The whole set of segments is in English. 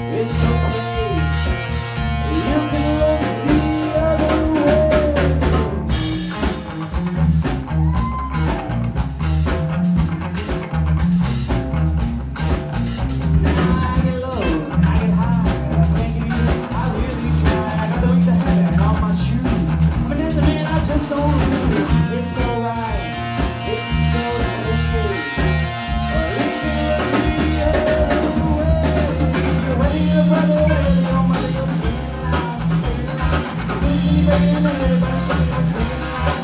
It's okay, you can look the other way. Now I get low, I get high, I can't get you, I really try. I got the wings of heaven on my shoes. I'm a dancer, man, I just don't lose. It's alright, it's okay. You can look the other way. Whether you're a brother, whether you're a mother, you're singing loud, singing loud. Please anybody in there, everybody show me what's singing loud.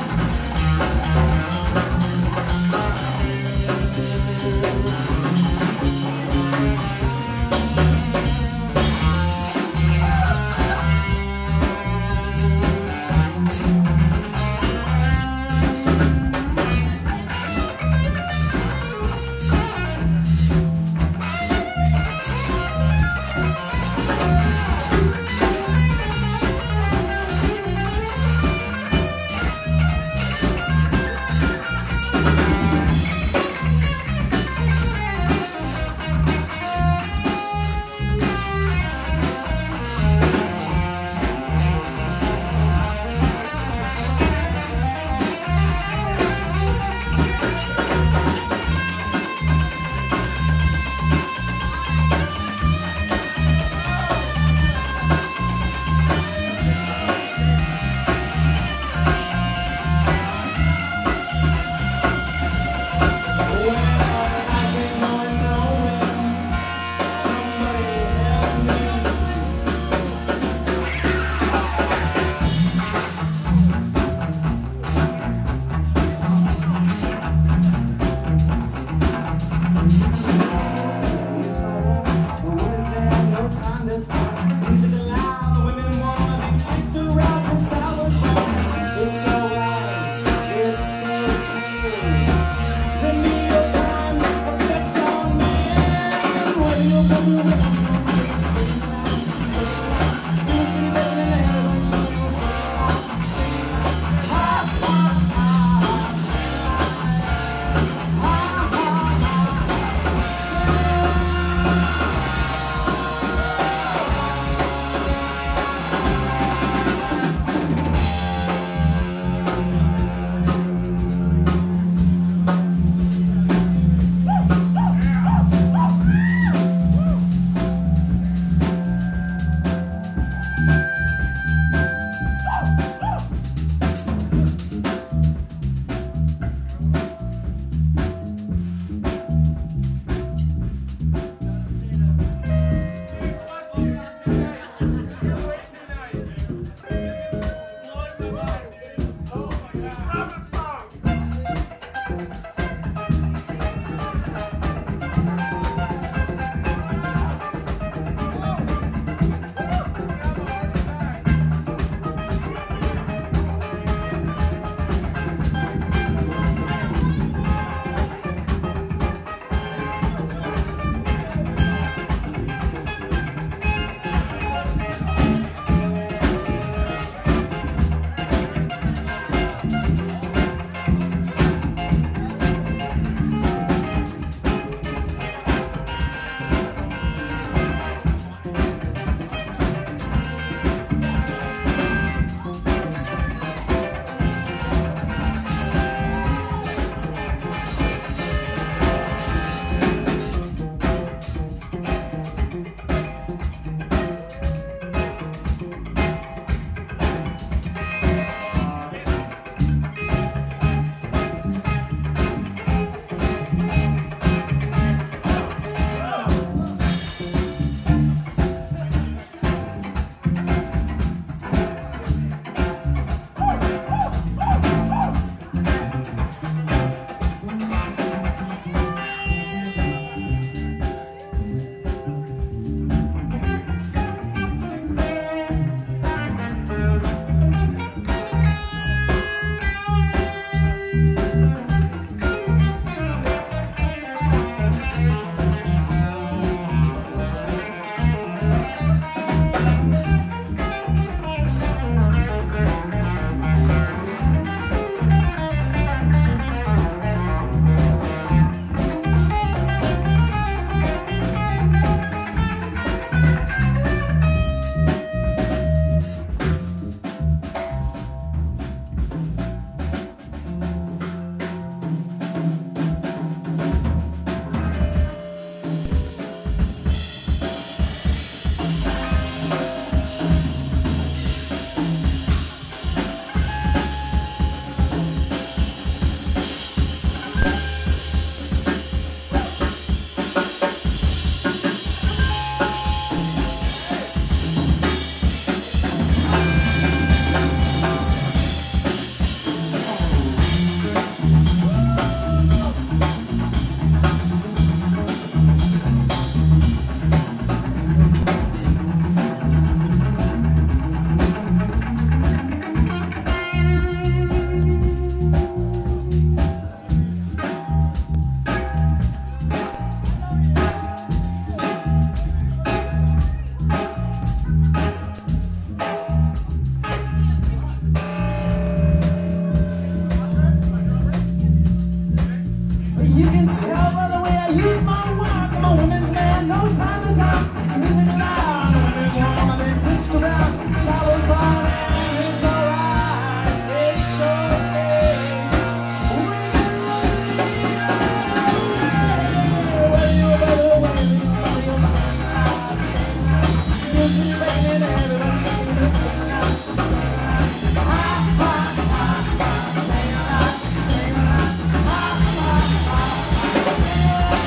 continue breaking into everybody shaking the staying alive, staying alive. Ha ha ha ha, staying alive, staying alive. Ha ha ha ha, staying alive.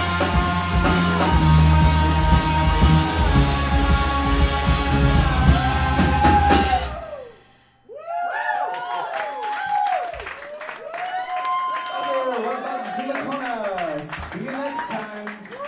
Okay, what about in the corner? See you next time.